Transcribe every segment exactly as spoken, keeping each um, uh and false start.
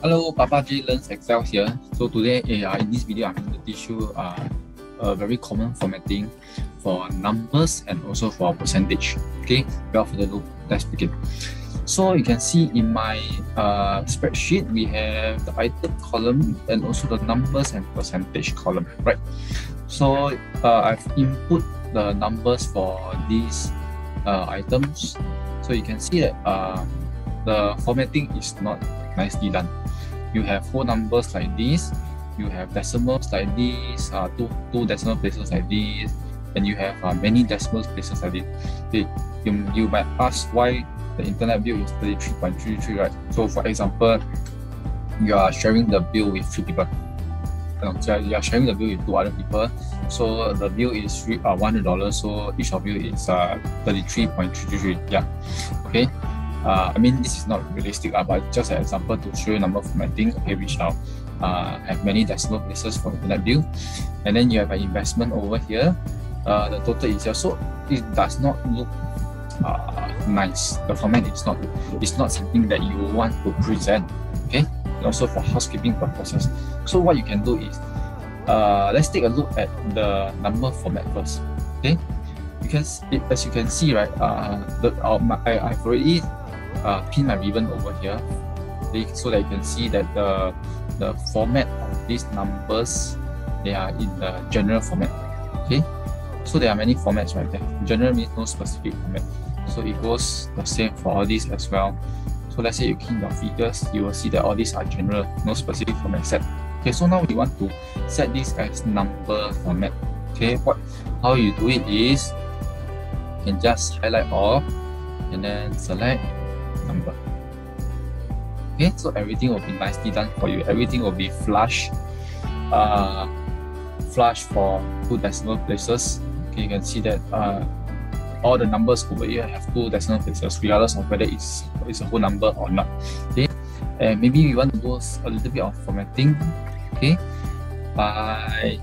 Hello, Papa J Learns Excel here. So today, uh, in this video, I'm going to teach you uh, a very common formatting for numbers and also for percentage. Okay, without further ado, let's begin. So you can see in my uh, spreadsheet, we have the item column and also the numbers and percentage column, right? So uh, I've input the numbers for these uh, items. So you can see that uh, the formatting is not nicely done. You have whole numbers like this, you have decimals like this, uh, two, two decimal places like this, and you have uh, many decimal places like this. Okay. You, you might ask why the internet bill is thirty-three point three three, right? So for example, you are sharing the bill with three people. Um, so you are sharing the bill with two other people. So the bill is uh, one hundred dollars, so each of you is uh, thirty-three point three three. Yeah. Okay. Uh, I mean, this is not realistic, uh, but just an example to show you number formatting, okay, which now uh, have many decimal places for internet bill. And then you have an investment over here. Uh, the total is here. So it does not look uh, nice. The format is not, it's not something that you want to present, okay? And also for housekeeping purposes. So what you can do is, uh, let's take a look at the number format first, okay? Because it, as you can see, right, uh, the, uh, my, I, I've already Uh, pin my ribbon over here, okay, so that you can see that the the format of these numbers, they are in the general format. Okay, so there are many formats right there. General means no specific format, so it goes the same for all these as well. So let's say you key in your figures, you will see that all these are general, no specific format set. Okay, so now we want to set this as number format. Okay, what how you do it is you can just highlight all and then select number. Okay, so everything will be nicely done for you. Everything will be flush, uh, flush for two decimal places. Okay, you can see that uh, all the numbers over here have two decimal places, regardless of whether it's it's a whole number or not. Okay, and maybe we want to do a little bit of formatting. Okay, by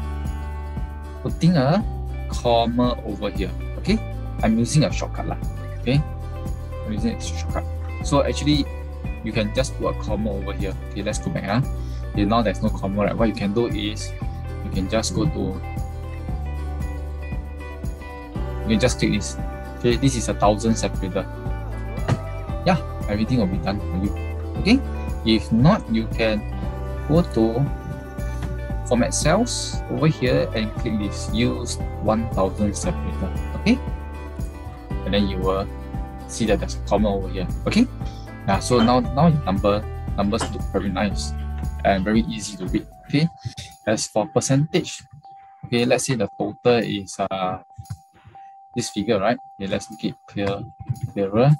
putting a comma over here. Okay, I'm using a shortcut lah. Okay. Using a shortcut. So actually, you can just put a comma over here. Okay, let's go back. Huh? Okay, now there's no comma, right? What you can do is you can just go to you can just click this. Okay, this is a thousand separator. Yeah, everything will be done for you. Okay, if not, you can go to format cells over here and click this use one thousand separator. Okay, and then you will see that there's a comma over here. Okay, yeah, so now now your number numbers look very nice and very easy to read. Okay, as for percentage, okay, let's say the total is uh this figure, right? Okay, let's make it clear clearer.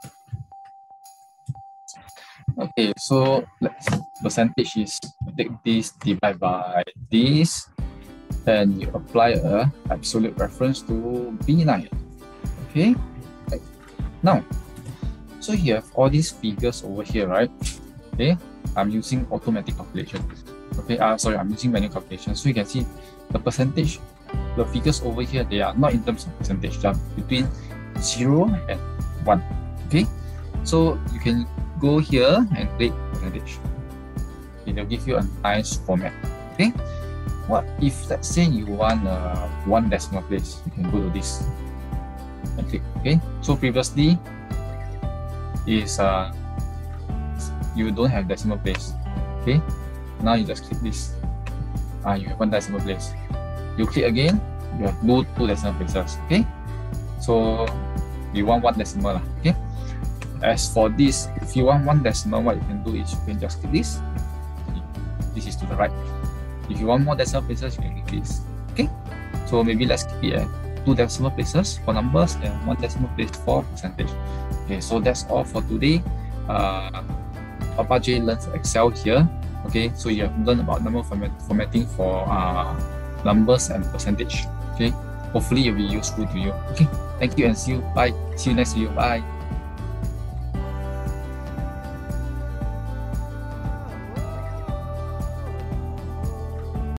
Okay, so let's percentage is take this divide by this, then you apply a absolute reference to B nine. Okay. Now, so you have all these figures over here, right? Okay, I'm using automatic calculation. Okay, uh, sorry, I'm using manual calculation. So you can see the percentage, the figures over here, they are not in terms of percentage, they are between zero and one. Okay, so you can go here and click percentage. Okay, they'll give you a nice format. Okay, what if let's say you want uh, one decimal place? You can go to this and click. Okay, so previously is uh you don't have decimal place. Okay, now you just click this, uh you have one decimal place. You click again, you have two, two decimal places. Okay, so you want one decimal lah. Okay, as for this, if you want one decimal, what you can do is you can just click this. This is to the right. If you want more decimal places, you can click this. Okay, so maybe let's keep it at two decimal places for numbers and one decimal place for percentage. Okay, so that's all for today. Uh, Papa J Learns Excel here. Okay, so you have learned about number format formatting for uh, numbers and percentage. Okay, hopefully it will be useful to you. Okay, thank you and see you. Bye. See you next video. Bye.